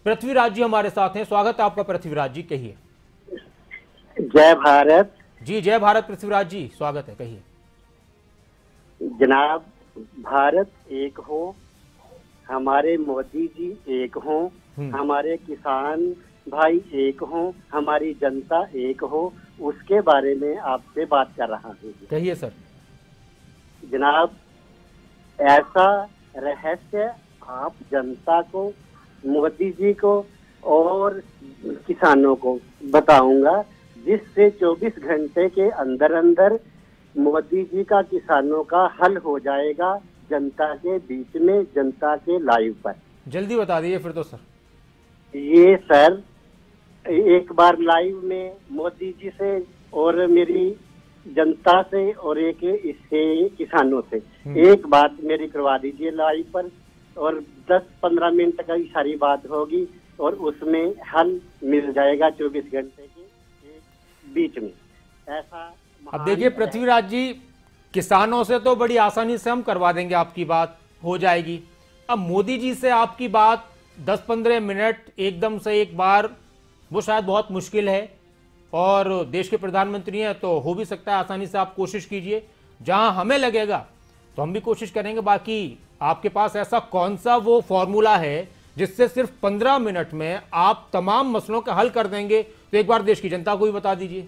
पृथ्वीराज जी हमारे साथ हैं। स्वागत है आपका पृथ्वीराज जी, कहिए। जय भारत। जी जय भारत पृथ्वीराज जी, स्वागत है, कहिए। जनाब, भारत एक हो, हमारे मोदी जी एक हो, हमारे किसान भाई एक हो, हमारी जनता एक हो, उसके बारे में आपसे बात कर रहा हूँ। कहिए सर। जनाब, ऐसा रहस्य आप जनता को, मोदी जी को और किसानों को बताऊंगा, जिससे 24 घंटे के अंदर अंदर मोदी जी का किसानों का हल हो जाएगा, जनता के बीच में, जनता के लाइव पर। जल्दी बता दीजिए फिर तो सर। ये सर, एक बार लाइव में मोदी जी से और मेरी जनता से और एक इससे किसानों से एक बात मेरी करवा दीजिए लाइव पर, और 10-15 मिनट का ही सारी बात होगी और उसमें हल मिल जाएगा 24 घंटे के बीच में। ऐसा अब देखिए पृथ्वीराज जी, किसानों से तो बड़ी आसानी से हम करवा देंगे, आपकी बात हो जाएगी। अब मोदी जी से आपकी बात 10-15 मिनट एकदम से एक बार, वो शायद बहुत मुश्किल है, और देश के प्रधानमंत्री हैं तो हो भी सकता है आसानी से। आप कोशिश कीजिए, जहां हमें लगेगा तो हम भी कोशिश करेंगे। बाकी आपके पास ऐसा कौन सा वो फॉर्मूला है जिससे सिर्फ 15 मिनट में आप तमाम मसलों का हल कर देंगे, तो एक बार देश की जनता को भी बता दीजिए।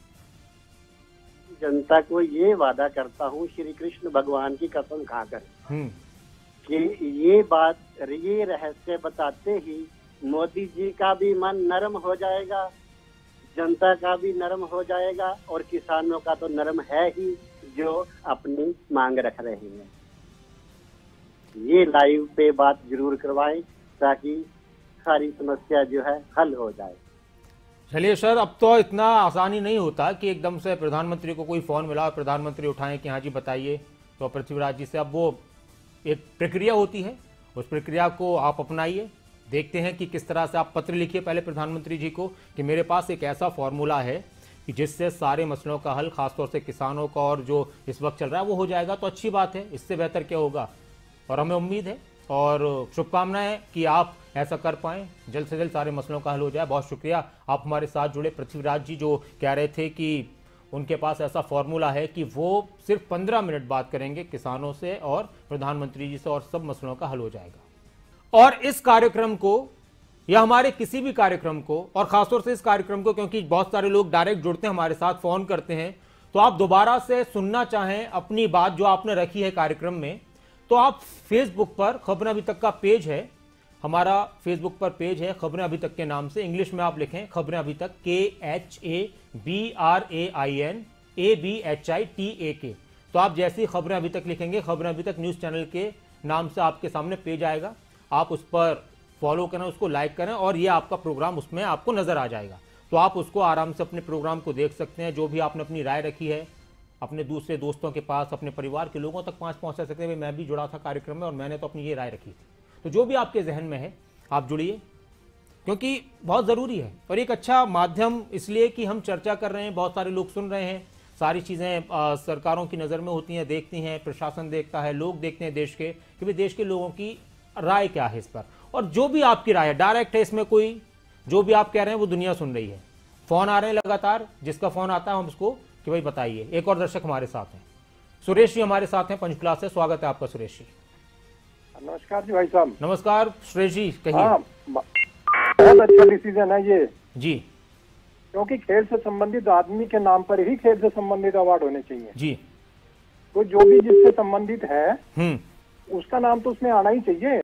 जनता को ये वादा करता हूँ श्री कृष्ण भगवान की कसम खाकर कि ये बात, ये रहस्य बताते ही मोदी जी का भी मन नरम हो जाएगा, जनता का भी नरम हो जाएगा, और किसानों का तो नरम है ही, जो अपनी मांग रख रहे हैं। ये लाइव पे बात जरूर करवाएं ताकि सारी समस्या जो है हल हो जाए। चलिए सर, अब तो इतना आसानी नहीं होता कि एकदम से प्रधानमंत्री को कोई फोन मिला और प्रधानमंत्री उठाएं कि हाँ जी बताइए, तो पृथ्वीराज जी से अब वो एक प्रक्रिया होती है, उस प्रक्रिया को आप अपनाइए। देखते हैं कि किस तरह से आप पत्र लिखिए पहले प्रधानमंत्री जी को कि मेरे पास एक ऐसा फॉर्मूला है कि जिससे सारे मसलों का हल, खासतौर से किसानों का और जो इस वक्त चल रहा है वो हो जाएगा। तो अच्छी बात है, इससे बेहतर क्या होगा। और हमें उम्मीद है और शुभकामनाएं हैं कि आप ऐसा कर पाएं, जल्द से जल्द सारे मसलों का हल हो जाए। बहुत शुक्रिया आप हमारे साथ जुड़े। पृथ्वीराज जी जो कह रहे थे कि उनके पास ऐसा फॉर्मूला है कि वो सिर्फ 15 मिनट बात करेंगे किसानों से और प्रधानमंत्री जी से, और सब मसलों का हल हो जाएगा। और इस कार्यक्रम को या हमारे किसी भी कार्यक्रम को, और खासतौर से इस कार्यक्रम को, क्योंकि बहुत सारे लोग डायरेक्ट जुड़ते हैं हमारे साथ, फोन करते हैं, तो आप दोबारा से सुनना चाहें अपनी बात जो आपने रखी है कार्यक्रम में, तो आप फेसबुक पर खबरें अभी तक का पेज है, हमारा फेसबुक पर पेज है खबरें अभी तक के नाम से, इंग्लिश में आप लिखें खबरें अभी तक, KHABRAINABHITAK। तो आप जैसी खबरें अभी तक लिखेंगे, खबरें अभी तक न्यूज चैनल के नाम से आपके सामने पेज आएगा, आप उस पर फॉलो करें, उसको लाइक करें, और ये आपका प्रोग्राम उसमें आपको नजर आ जाएगा। तो आप उसको आराम से अपने प्रोग्राम को देख सकते हैं। जो भी आपने अपनी राय रखी है अपने दूसरे दोस्तों के पास, अपने परिवार के लोगों तक पहुंचा सकते हैं। मैं भी जुड़ा था कार्यक्रम में और मैंने तो अपनी ये राय रखी थी। तो जो भी आपके जहन में है आप जुड़िए, क्योंकि बहुत ज़रूरी है, और एक अच्छा माध्यम इसलिए कि हम चर्चा कर रहे हैं, बहुत सारे लोग सुन रहे हैं, सारी चीज़ें सरकारों की नज़र में होती हैं, देखती हैं, प्रशासन देखता है, लोग देखते हैं देश के, कि भाई देश के लोगों की राय क्या है इस पर। और जो भी आपकी राय है डायरेक्ट है, इसमें कोई जो भी आप कह रहे हैं वो दुनिया सुन रही है। फ़ोन आ रहे हैं लगातार, जिसका फ़ोन आता है हम उसको कि भाई बताइए। एक और दर्शक हमारे साथ हैं, सुरेश जी हमारे साथ हैं पंचकुला से। स्वागत है आपका सुरेश जी। नमस्कार जी भाई साहब। नमस्कार सुरेश जी, कहिए। हाँ, बहुत अच्छा डिसीजन है ये जी, क्योंकि खेल से संबंधित आदमी के नाम पर ही खेल से संबंधित अवार्ड होने चाहिए जी। तो जो भी जिससे संबंधित है उसका नाम तो उसमें आना ही चाहिए।